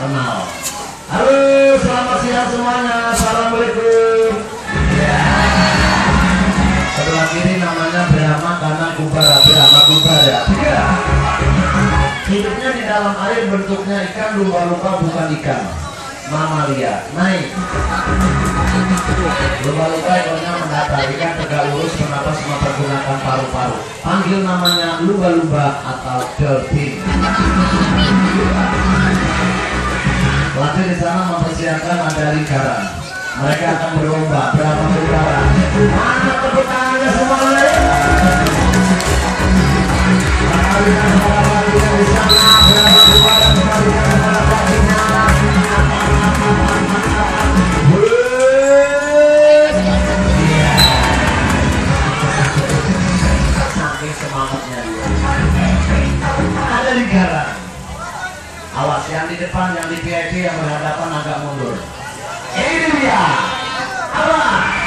kenal. Halo, selamat siang semuanya. Assalamualaikum. Ya. Sebelah kiri namanya Brahma, kanan Kubara. Brahma Kubara. Ya. Hidupnya di dalam air, bentuknya ikan, lumba-lumba bukan ikan. Mamalia. Naik. Lumba-lumba ekornya mendatar, ikan tegak lurus, bernapas mempergunakan paru-paru. Panggil namanya lumba-lumba atau dolphin. Pelatih di sana mempersiapkan medali garam. Mereka akan berlomba berapa putaran. Mana tepuk tangannya semuanya? Kembalikan para pelatihnya di sana. Berapa putaran kembalikan para pelatihnya. Saking semangatnya dia. Ada di garam. Awas yang di depan, yang di VIP, yang berhadapan agak mundur. Ini dia. Apa?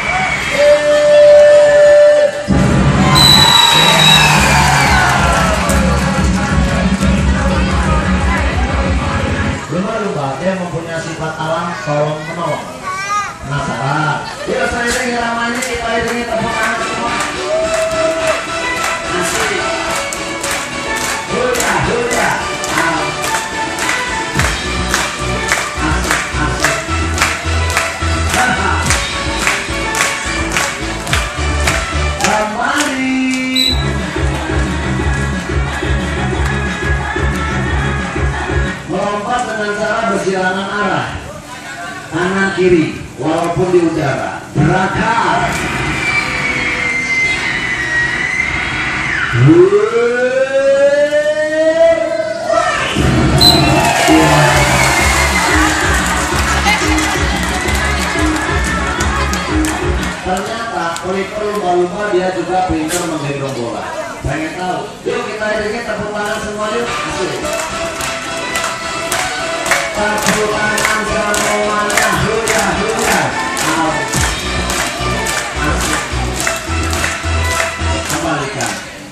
Lumba-lumba dia mempunyai sifat alam tolong menolong. Penasaran? Yuk saya iringi ramanya, kita iringi tepuk tangan semua. Asik. Udah. Melompat dengan cara bersilangan arah kanan kiri walaupun di udara. Berakar. Ternyata pelipur lumba-lumba dia juga pintar menggendong bola. Pengen tahu? Yuk kita iringi tepuk tangan semua yuk. Asik. Tepuk tangan semuanya. Huya. Asik. Kembalikan.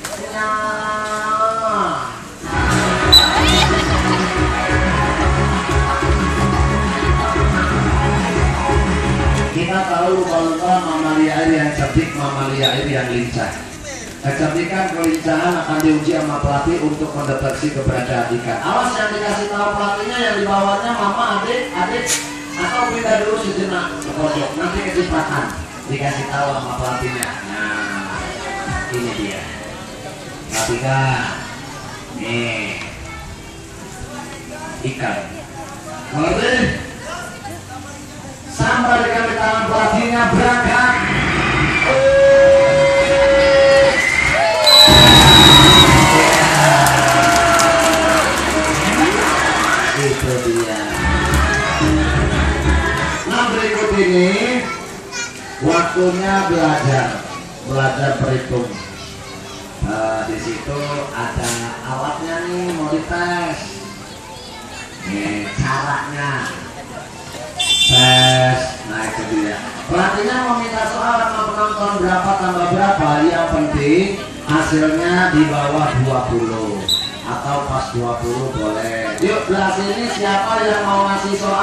Kita tahu lumba-lumba mamalia air yang cerdik, mamalia air yang lincah. Kecerdikan kelincahan akan diuji sama pelatih untuk mendeteksi keberadaan ikan. Awas yang dikasih tahu pelatihnya, yang dibawanya mama, adik, atau pindah dulu sejenak ke pojok. Nanti kecipratan dikasih tahu sama pelatihnya. Nah, ini dia. Perhatikan. Nih, ikan. Mengerti? Sampai dengan di tangan pelatihnya, berangkat. Itu dia. Nah, berikut ini waktunya belajar berhitung. Di situ ada alatnya nih, mau dites. Nih caranya. Tes. Nah itu dia. Pelatihnya meminta soal sama penonton berapa tambah berapa. Yang penting hasilnya di bawah 20 atau pas 20 boleh. Yuk belah sini, siapa yang mau ngasih soal?